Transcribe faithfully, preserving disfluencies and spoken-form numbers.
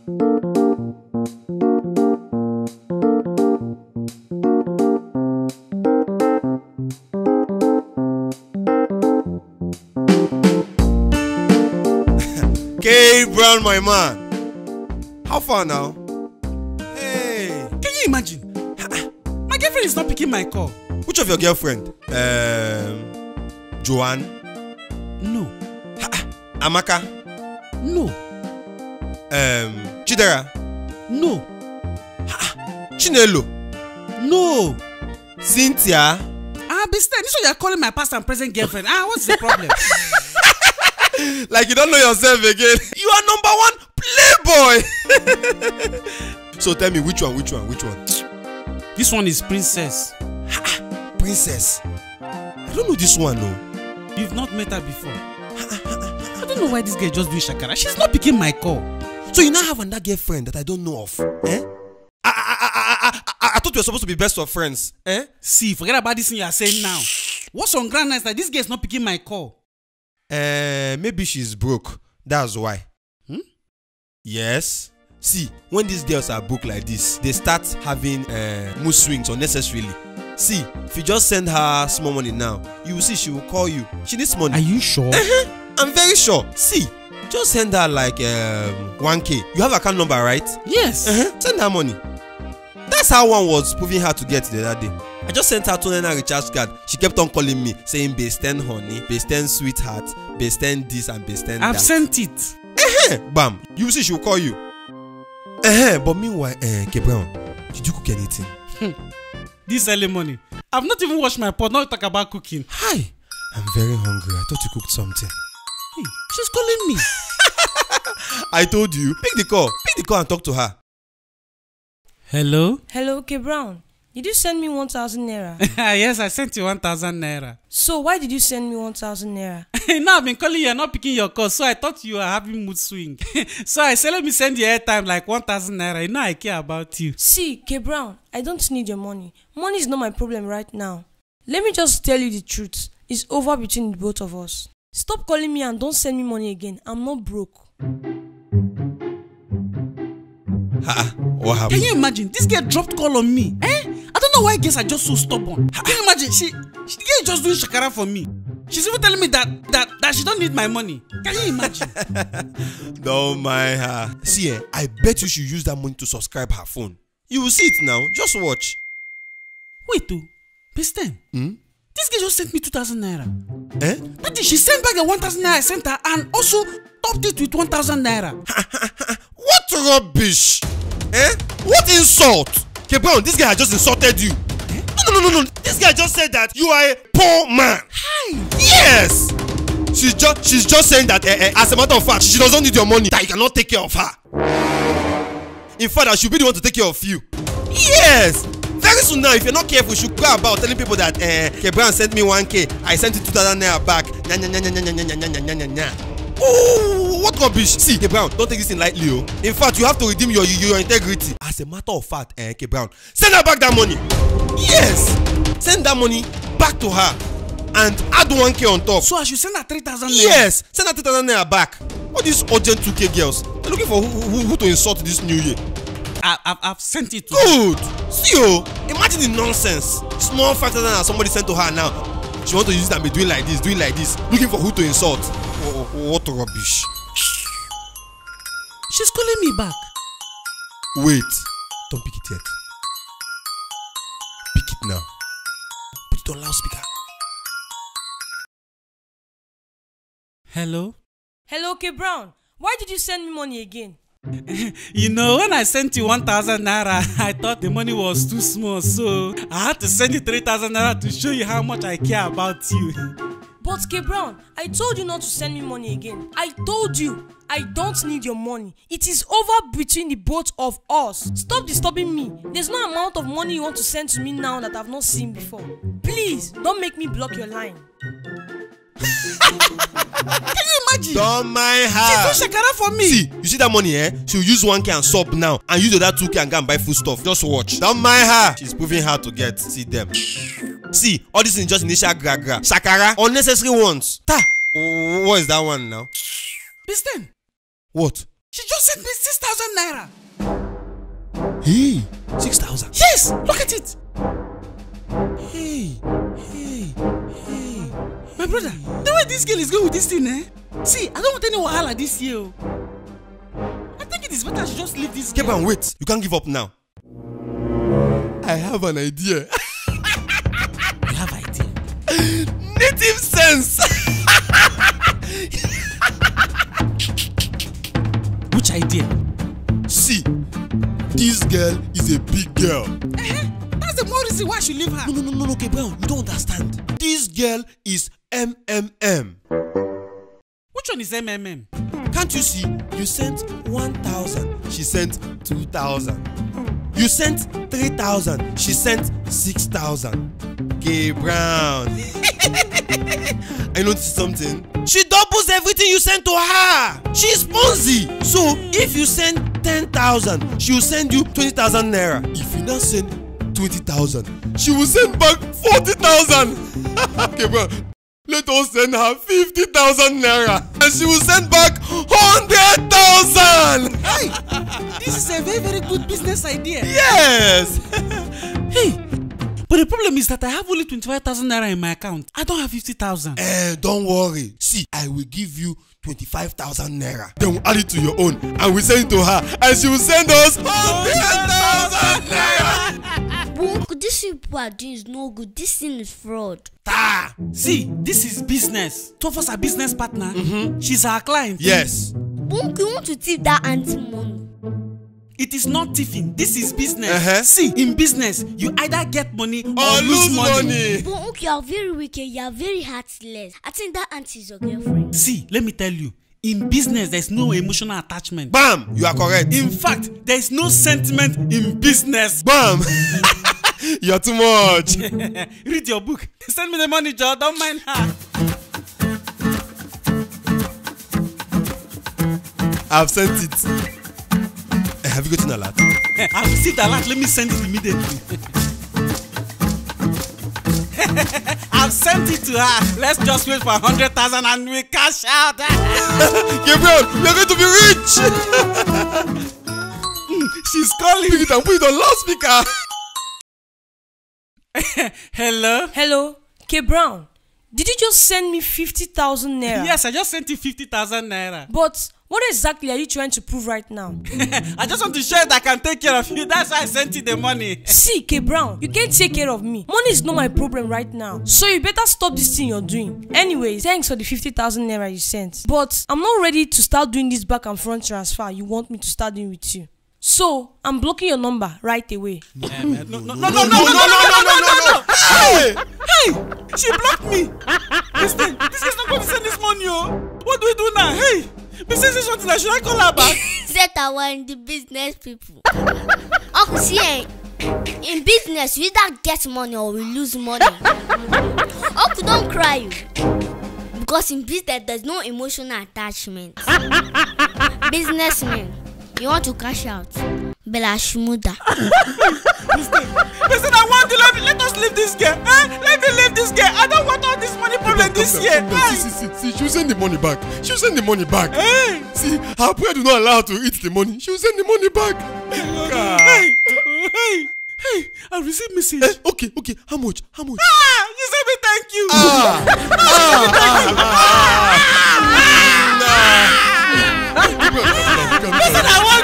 Kbrown, my man. How far now? Hey. Can you imagine? My girlfriend is not picking my call. Which of your girlfriend? Um, Joanne? No. Amaka? No. Um, Chidera? No. Chinelo? No. Cynthia? Ah, Bisten, this is what you're calling my past and present girlfriend. Ah, what's the problem? Like you don't know yourself again. You are number one playboy. So tell me which one, which one, which one? This one is Princess. Princess? I don't know this one, no. You've not met her before. I don't know why this girl just doing shakara. She's not picking my call. So you now have another girlfriend that I don't know of, eh? I, I, I, I, I, I thought we were supposed to be best of friends, eh? See, forget about this thing you are saying now. What's on ground is that this girl is not picking my call? Uh, maybe she's broke. That's why. Hmm? Yes. See, when these girls are broke like this, they start having uh, mood swings unnecessarily. See, if you just send her small money now, you will see she will call you. She needs money. Are you sure? Uh-huh. I'm very sure. See, just send her like um, one K. You have account number, right? Yes. Uh-huh. Send her money. That's how one was proving her to get the other day. I just sent her two naira recharge card. She kept on calling me, saying base ten honey, base ten sweetheart, base ten this and base ten that. I've sent it. Uh-huh. Bam. You will see she will call you. Uh-huh. But meanwhile, uh, Kbrown, did you cook anything? This early morning, I've not even washed my pot. Now talk about cooking. Hi. I'm very hungry. I thought you cooked something. Hey, she's calling me. I told you. Pick the call. Pick the call and talk to her. Hello? Hello, Kbrown. Did you send me one thousand naira? Yes, I sent you one thousand naira. So why did you send me one thousand naira? Now I've been calling you and not picking your call, so I thought you were having mood swing. So I said, let me send you airtime like one thousand naira. You know I care about you. See, Kbrown, I don't need your money. Money is not my problem right now. Let me just tell you the truth. It's over between the both of us. Stop calling me and don't send me money again. I'm not broke. Ha, what happened? Can you imagine? This girl dropped call on me. Eh? I don't know why girls are just so stubborn. Can you imagine? She, she the girl is just doing shakara for me. She's even telling me that that that she don't need my money. Can you imagine? Don't mind her. See, eh, I bet you should use that money to subscribe her phone. You will see it now. Just watch. Wait, too. Bisten. Hmm? This girl just sent me two thousand naira. Eh? That she sent back the one thousand naira I sent her and also topped it with one thousand naira. What rubbish? Eh? What insult? Kbrown, this guy has just insulted you. Eh? No, no, no, no, no. This guy just said that you are a poor man. Hi. Yes. She's just, she's just saying that, eh, eh, as a matter of fact, she doesn't need your money. That you cannot take care of her. In fact, I should be the one to take care of you. Yes. Very soon now, if you're not careful, you should go about telling people that eh, Kbrown sent me one K. I sent it two thousand naira back. Nya, nya, nya, nya, nya, nya, nya, nya, nya, nya. Oh, what rubbish. See, Kbrown, don't take this thing lightly, oh. In fact, you have to redeem your, your integrity. As a matter of fact, eh, Kbrown, send her back that money. Yes. Send that money back to her. And add one K on top. So I should send her three thousand naira? Yes. Send her three thousand naira back. All these urgent two K girls, they're looking for who, who, who to insult this new year. I, I've, I've sent it to Good. Her. See, oh, imagine the nonsense. Small five thousand naira somebody sent to her now. She want to use it and be doing like this, doing like this, looking for who to insult. Oh, what rubbish. She's calling me back. Wait. Don't pick it yet. Pick it now. Put it on loudspeaker. Hello? Hello, Kbrown. Why did you send me money again? You know, when I sent you one thousand naira, I thought the money was too small, so I had to send you three thousand naira to show you how much I care about you. But Kbrown, I told you not to send me money again. I told you, I don't need your money. It is over between the both of us. Stop disturbing me. There's no amount of money you want to send to me now that I've not seen before. Please, don't make me block your line. Can you imagine? Don't mind her. She's doing shakara for me. See, you see that money, eh? She'll use one K and sub now, and use the other two K and go and buy food stuff. Just watch. Don't mind her. She's proving hard to get. See them. See, all this is just initial gra gra. Shakara, unnecessary ones. Ta. What is that one now? Bisten. What? She just sent me six thousand naira. Hey, six thousand. Yes, look at it. Hey, hey, hey. My brother, the way this girl is going with this thing, eh? See, I don't want any wahala this year. Oh. I think it is better she just leave this girl. Kbrown, wait. You can't give up now. I have an idea. You have idea? Native sense. Which idea? See, this girl is a big girl. Uh-huh. That's the more reason why I should leave her. No, no, no, no, no, Kbrown, you don't understand. This girl is M M M. Which one is M M M? Can't you see? You sent one thousand, she sent two thousand. You sent three thousand, she sent six thousand. Kbrown. I noticed something. She doubles everything you send to her. She's Ponzi. So if you send ten thousand, she will send you twenty thousand naira. If you now send twenty thousand, she will send back forty thousand. Kbrown, let us send her fifty thousand naira and she will send back one hundred thousand. Hey, this is a very, very good business idea. Yes. Hey, but the problem is that I have only twenty-five thousand naira in my account. I don't have fifty thousand. Eh, don't worry. See, I will give you twenty-five thousand naira. Then we'll add it to your own and we'll send it to her and she will send us one hundred thousand naira. Bunko, this thing people are doing is no good. This thing is fraud. Ah, see, this is business. Two of us are business partner. Mm-hmm. She's our client. Yes. Bunko, you want to tip that auntie money? It is not thieving. This is business. Uh-huh. See, in business, you either get money or, Or lose lose money. money. Bunko, you are very wicked. You are very heartless. I think that auntie is your girlfriend. See, let me tell you. In business, there's no emotional attachment. Bam! You are correct. In fact, there's no sentiment in business. Bam! You're too much. Read your book. Send me the money, Joe. Don't mind her. I've sent it. Eh, have you gotten a lot? I've received a lot. Let me send it immediately. I've sent it to her. Let's just wait for a hundred thousand and we cash out. Kbrown, we are going to be rich. She's calling. Pick it and put it on loudspeaker. Hello? Hello, Kbrown. Did you just send me fifty thousand naira? Yes, I just sent you fifty thousand naira. But what exactly are you trying to prove right now? I just want to show that I can take care of you. That's why I sent you the money. See, Kbrown, you can't take care of me. Money is not my problem right now. So you better stop this thing you're doing. Anyways, thanks for the fifty thousand naira you sent. But I'm not ready to start doing this back and front transfer you want me to start doing with you. So I'm blocking your number right away. No, no, no, no, no, no, no, no, no, no, no, no. Hey! Hey! She blocked me. Listen, this is not going to send this money, oh. What do we do now? Hey! Besides this one, should I call her back? Set our in the business people. Uncle, see, eh, in business, we either get money or we lose money. Uncle, don't cry, you. Because in business, there's no emotional attachment. Businessmen, you want to cash out? Bella Shmuda. Listen, I want to let, let us leave this girl. Eh? Let me leave this girl. I don't want all this money problem this year. Hey. See, see, see, she'll send the money back. She'll send the money back. Hey. See, her prayer do not allow her to eat the money. She'll send the money back. Hey, hey, hey, I received message. Eh, okay, okay. How much? How much? Ah, you said me thank you. Ah, ah, ah, ah, ah, nah. Listen, I want